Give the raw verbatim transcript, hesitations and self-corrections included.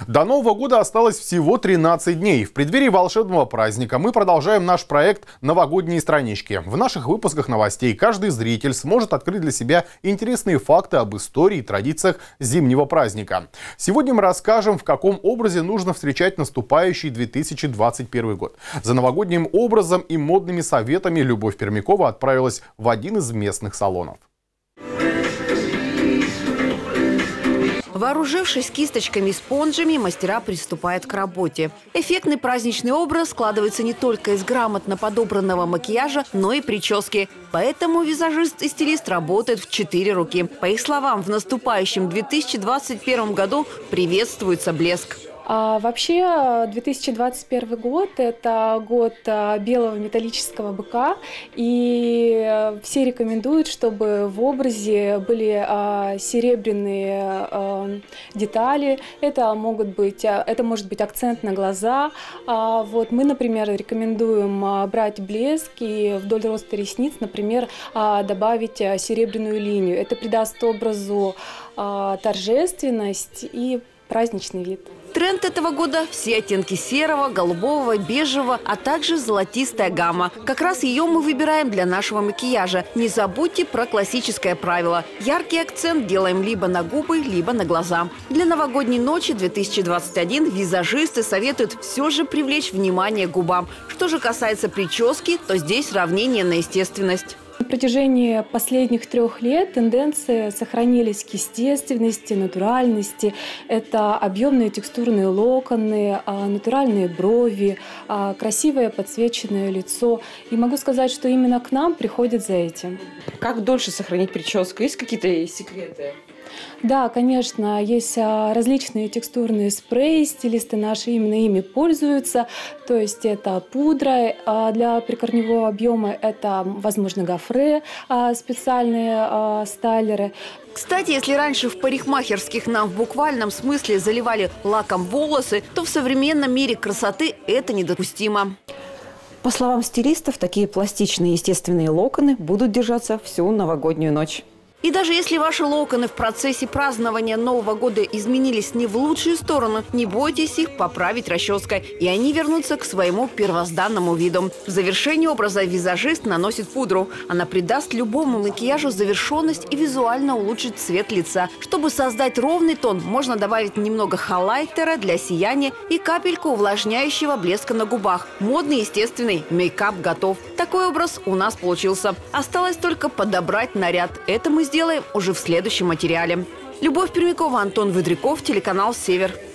До Нового года осталось всего тринадцать дней. В преддверии волшебного праздника мы продолжаем наш проект «Новогодние странички». В наших выпусках новостей каждый зритель сможет открыть для себя интересные факты об истории и традициях зимнего праздника. Сегодня мы расскажем, в каком образе нужно встречать наступающий две тысячи двадцать первый год. За новогодним образом и модными советами Любовь Пермякова отправилась в один из местных салонов. Вооружившись кисточками и спонжами, мастера приступают к работе. Эффектный праздничный образ складывается не только из грамотно подобранного макияжа, но и прически. Поэтому визажист и стилист работают в четыре руки. По их словам, в наступающем две тысячи двадцать первом году приветствуется блеск. А вообще две тысячи двадцать первый год – это год белого металлического быка, и все рекомендуют, чтобы в образе были серебряные детали. Это могут быть, это может быть акцент на глаза. Вот мы, например, рекомендуем брать блеск и вдоль роста ресниц, например, добавить серебряную линию. Это придаст образу торжественность и праздничный вид. Тренд этого года – все оттенки серого, голубого, бежевого, а также золотистая гамма. Как раз ее мы выбираем для нашего макияжа. Не забудьте про классическое правило. Яркий акцент делаем либо на губы, либо на глаза. Для новогодней ночи две тысячи двадцать один визажисты советуют все же привлечь внимание к губам. Что же касается прически, то здесь сравнение на естественность. На протяжении последних трех лет тенденции сохранились к естественности, натуральности. Это объемные текстурные локоны, натуральные брови, красивое подсвеченное лицо. И могу сказать, что именно к нам приходят за этим. Как дольше сохранить прическу? Есть какие-то секреты? Да, конечно, есть различные текстурные спреи, стилисты наши именно ими пользуются. То есть это пудра для прикорневого объема, это, возможно, гофре, специальные стайлеры. Кстати, если раньше в парикмахерских нам в буквальном смысле заливали лаком волосы, то в современном мире красоты это недопустимо. По словам стилистов, такие пластичные естественные локоны будут держаться всю новогоднюю ночь. И даже если ваши локоны в процессе празднования Нового года изменились не в лучшую сторону, не бойтесь их поправить расческой, и они вернутся к своему первозданному виду. В завершении образа визажист наносит пудру. Она придаст любому макияжу завершенность и визуально улучшит цвет лица. Чтобы создать ровный тон, можно добавить немного хайлайтера для сияния и капельку увлажняющего блеска на губах. Модный, естественный мейкап готов. Такой образ у нас получился. Осталось только подобрать наряд. Это мы сделаем уже в следующем материале. Любовь Пермякова, Антон Выдряков, телеканал «Север».